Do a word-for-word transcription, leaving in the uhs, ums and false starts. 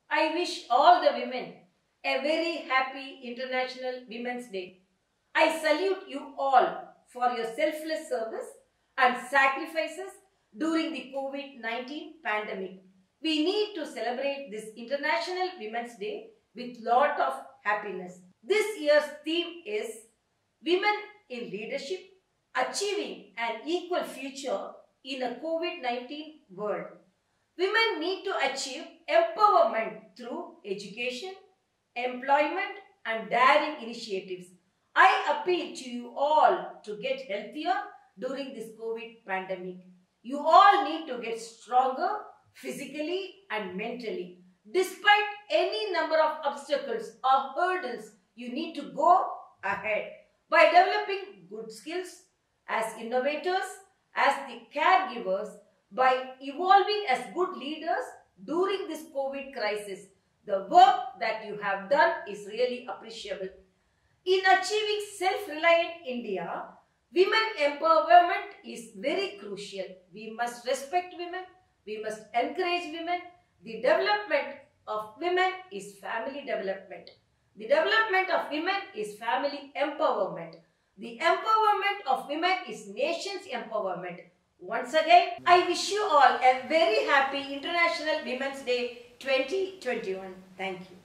I wish all the women a very happy International Women's Day. I salute you all for your selfless service and sacrifices during the COVID nineteen pandemic. We need to celebrate this International Women's Day with lot of happiness. This year's theme is Women in Leadership, Achieving an Equal Future in a COVID nineteen world. Women need to achieve empowerment through education, employment and daring initiatives. I appeal to you all to get healthier during this COVID pandemic. You all need to get stronger physically and mentally. Despite any number of obstacles or hurdles, you need to go ahead by developing good skills as innovators, as the caregivers, by evolving as good leaders during this COVID crisis. The work that you have done is really appreciable. In achieving self-reliant India, women empowerment is very crucial. We must respect women. We must encourage women. The development of women is family development. The development of women is family empowerment. The empowerment of women is nation's empowerment. Once again, I wish you all a very happy International Women's Day twenty twenty-one. Thank you.